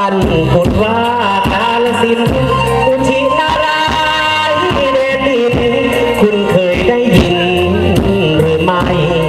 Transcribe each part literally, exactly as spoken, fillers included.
านพูดว่ากาลสินอุทินารายเดชดินคุณเคยได้ยินหรือไม่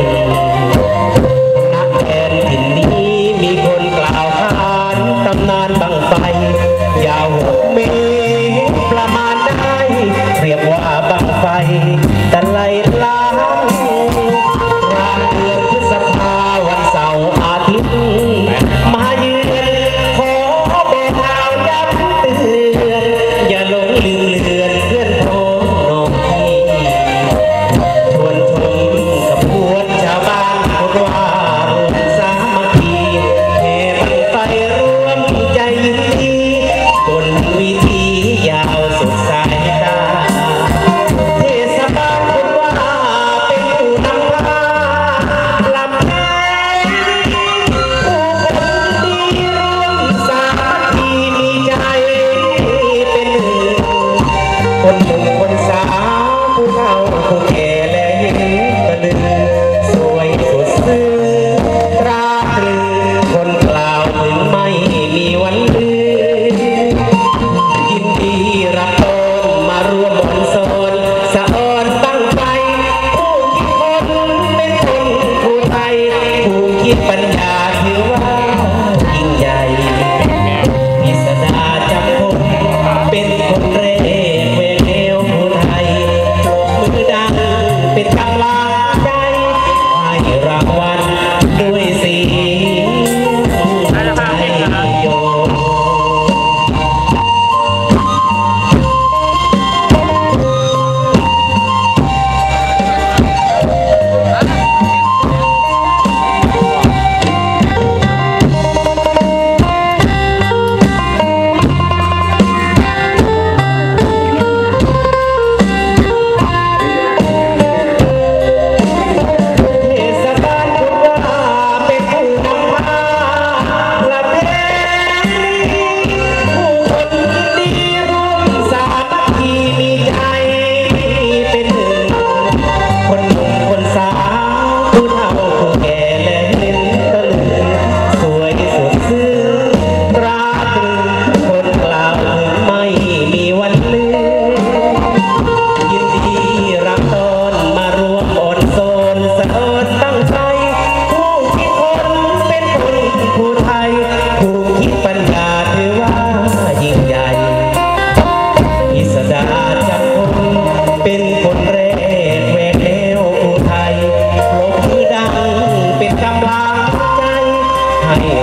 ณแผ่นดินนี้มีคนกล่าวขานตำนานบังไฟยาวหกเมตรประมาณได้เรียกว่าบังไฟตะไลล้างกลางเดือนพฤษภาวันเสาร์อาทิตย์มาเยือนขอบอกข่าวย้ำเตือนอย่าหลงลืมเลือนเพื่อนพ้องน้องพี่ชวนชมขบวนชาวบ้านพูดว่ารวมสามัคคีแห่บั้งไฟร่วมใจยินดีบนวิธียาวสุดสายตาเทศบาลพูดว่าเป็นผู้นำพาลำแห่ผู้คนดีร่วมสามัคคีมีใจเป็นหนึ่งคนหนุ่มคนสาวผู้เฒ่าผู้แก่และหญิงตะลึงสวยสุดซึ้งตราตรึงคนกล่าวถึงไม่มีวันลืมยินดีรับตนมารวมบนโซนสะออนตั้งใจผู้คิดคนเป็นคนผู้ไทยผู้คิดปัญญาถือว่ายิ่งใหญ่พิสดารจำพงเป็นคนแรกเวเนวผู้ไทยปรบมือดังเป็นกำลังใจให้รางวัลด้วยเสียงไทยโย เทศบาลพูดว่าเป็นผู้นำพาประเพณีผู้คนยินดีร่วมสามัคคีมีใจเป็นหนึ่งคนหนุ่มคนสาวผู้เฒ่าผู้แก่และเล่นตะลึงสวยสุดซึ้งตราตรึงคนกล่าวถึงไม่มีวันลืม ยินดีรับตอนมารวมอ่อนโซนสะออนตั้งใจผู้คิดคนเป็นคนผู้ไทยผู้คิดปัญญาถือว่ายิ่งใหญ่พิสดารจำพงเป็นคนแรกแหวกแนวผู้ไทยปรบมือดังเป็นกำลังใจให้